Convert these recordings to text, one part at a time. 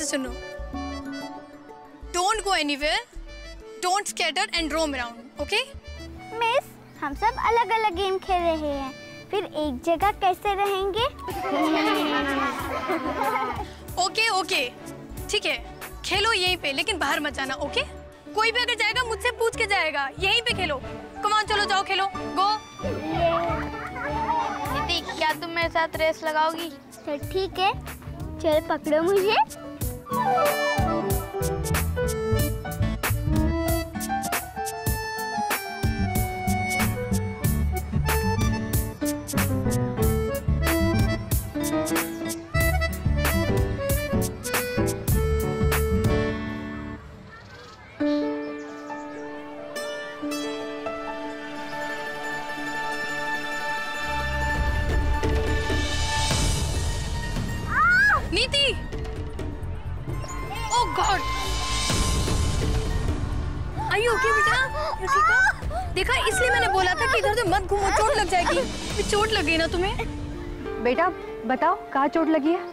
सुनो, don't go anywhere, don't scatter and roam around, okay? Miss, हम सब अलग अलग गेम खेल रहे हैं, फिर एक जगह कैसे रहेंगे? ओके ओके, ठीक है, खेलो यहीं पे, लेकिन बाहर मत जाना, ओके? कोई भी अगर जाएगा मुझसे पूछ के जाएगा, यहीं पे खेलो। कम ऑन, चलो जाओ खेलो, गो। दीदी, क्या तुम मेरे साथ रेस लगाओगी? तो ठीक है, चल पकड़ो मुझे। Niti! Oh God! Are you okay बेटा? यू ठीक हो? देखा, इसलिए मैंने बोला था कि इधर से मत घूमो, चोट लग जाएगी। फिर चोट लग गई ना तुम्हें? बेटा बताओ, कहाँ चोट लगी है?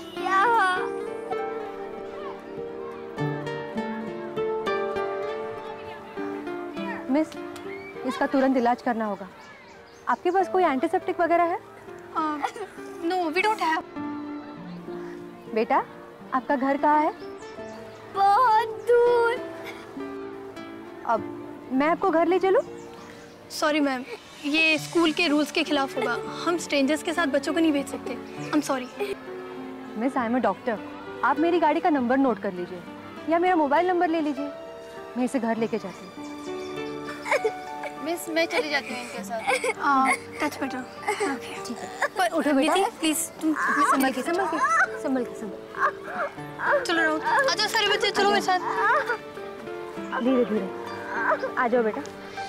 मिस, इसका तुरंत इलाज करना होगा। आपके पास कोई एंटीसेप्टिक वगैरह है? No, we don't have. बेटा, आपका घर कहाँ है? बहुत दूर। अब मैं आपको घर ले चलूं? सॉरी मैम, ये स्कूल के रूल्स के खिलाफ होगा। हम स्ट्रेंजर्स के साथ बच्चों को नहीं भेज सकते। I am sorry. Miss, I am a doctor. आप मेरी गाड़ी का नंबर नोट कर लीजिए या मेरा मोबाइल नंबर ले लीजिए, मैं इसे घर लेके जाती हूँ। मिस, मैं चली जाती हूँ इनके साथ। That's better. ओके, ठीक है, पर उठो बेटा। प्लीज तुम संभल के संभल के संभल के संभल। चलो राहुल, आ जाओ सारे बच्चे, चलो मेरे साथ। धीरे धीरे आ जाओ बेटा।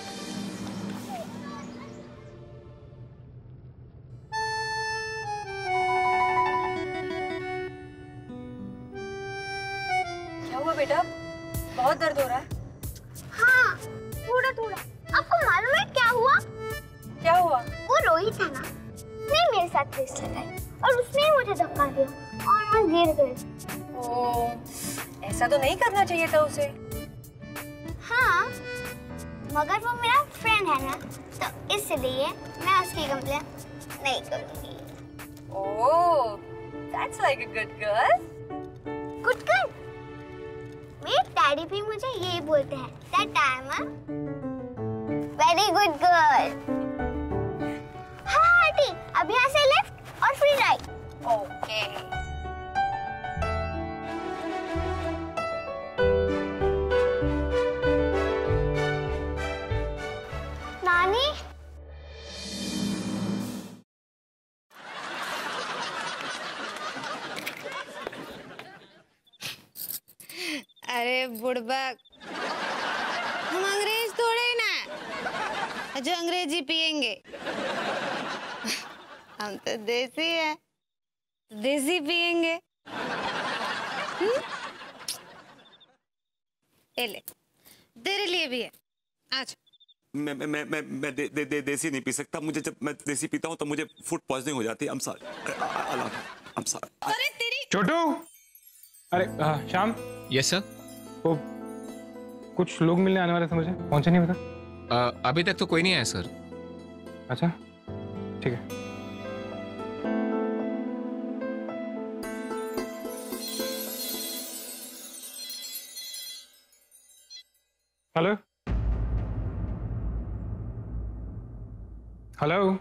क्या हुआ बेटा? बहुत दर्द हो रहा है? हाँ, थोड़ा थोड़ा। आपको मालूम है क्या हुआ? क्या हुआ? वो रोहित है ना, उसने मेरे साथ रेस लगाई और उसने मुझे धक्का दिया और मैं गिर गई। ओह, ऐसा तो नहीं करना चाहिए था उसे। हाँ, मगर वो मेरा फ्रेंड है ना, तो इसलिए मैं उसकी कंप्लेन नहीं करूँगी। Oh, that's like a good girl. Good girl. मेरे डैडी भी मुझे यही बोलते हैं that I am a very good girl. हाँ आंटी, अब यहाँ से लेफ्ट और फिर राइट। ओके। नानी, अरे बुड़बक, हम अंग्रेज थोड़े ही ना जो अंग्रेजी पियेंगे। हम तो देसी है, देसी पियेंगे। ले, तेरे लिए भी है, आज। मैं देसी नहीं पी सकता। मुझे जब मैं देसी पीता हूँ तो मुझे फूड पॉइजनिंग हो जाती है। अरे तेरी छोटू, अरे श्याम। Yes sir. वो कुछ लोग मिलने आने वाले थे, मुझे पहुंचे नहीं बता। अभी तक तो कोई नहीं आया सर। अच्छा, ठीक है। Hello hello.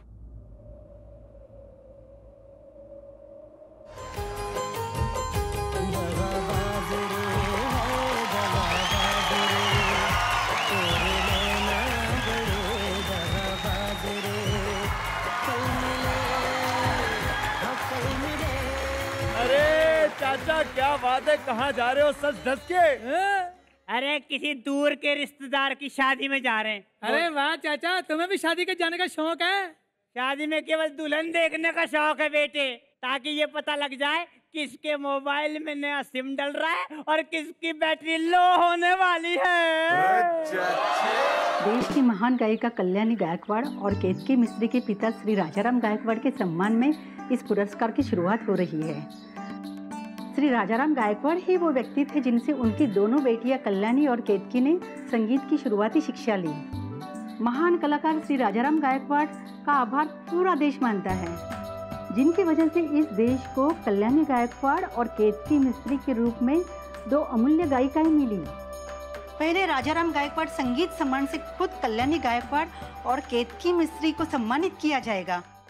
अरे चाचा, क्या बात है, कहाँ जा रहे हो सच धस के? अरे किसी दूर के रिश्तेदार की शादी में जा रहे हैं। अरे वाह चाचा, तुम्हें भी शादी के जाने का शौक है? शादी में केवल दुल्हन देखने का शौक है बेटे, ताकि ये पता लग जाए किसके मोबाइल में नया सिम डल रहा है और किसकी बैटरी लो होने वाली है। देश की महान गायिका कल्याणी गायकवाड़ और केतकी मिश्री के पिता श्री राजाराम गायकवाड़ के सम्मान में इस पुरस्कार की शुरुआत हो रही है। श्री राजाराम गायकवाड़ ही वो व्यक्ति थे जिनसे उनकी दोनों बेटियां कल्याणी और केतकी ने संगीत की शुरुआती शिक्षा ली। महान कलाकार श्री राजाराम गायकवाड़ का आभार पूरा देश मानता है, जिनकी वजह से इस देश को कल्याणी गायकवाड़ और केतकी मिस्त्री के रूप में 2 अमूल्य गायिकाएं मिली। पहले राजाराम गायकवाड़ संगीत सम्मान से खुद कल्याणी गायकवाड़ और केतकी मिस्त्री को सम्मानित किया जाएगा।